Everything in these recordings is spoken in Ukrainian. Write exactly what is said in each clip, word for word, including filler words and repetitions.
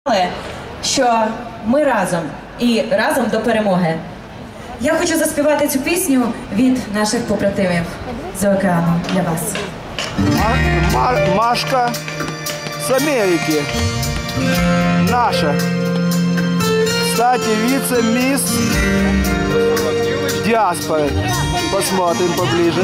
що ми разом і разом до перемоги. Я хочу заспівати цю пісню від наших побратимів з океану для вас. Машка с Америки, наша, кстати, вице-мисс диаспоры. Посмотрим поближе.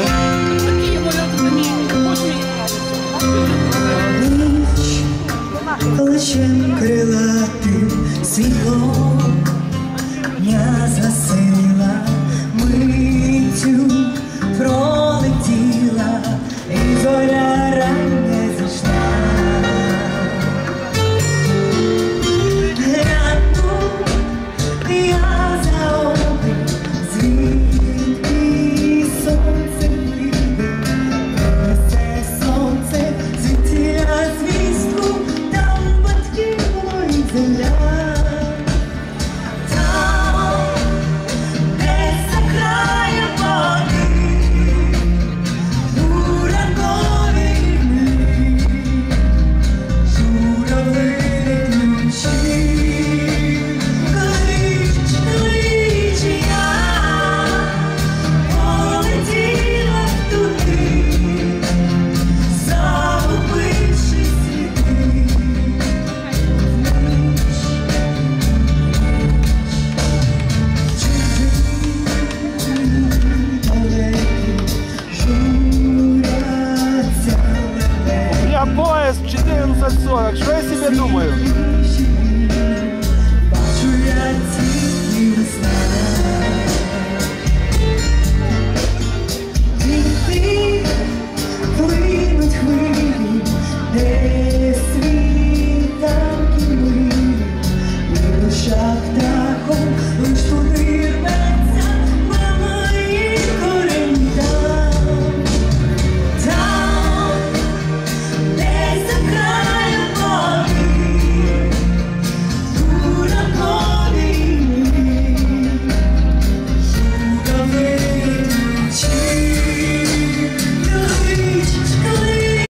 Плечем крилатим світлом дня засила, миттю пролетіла, і зоря рання зійшла. Гляну я за обрій, звідки сонце вийде, несе сонце звідтіля звістку, там батьки воїть земля.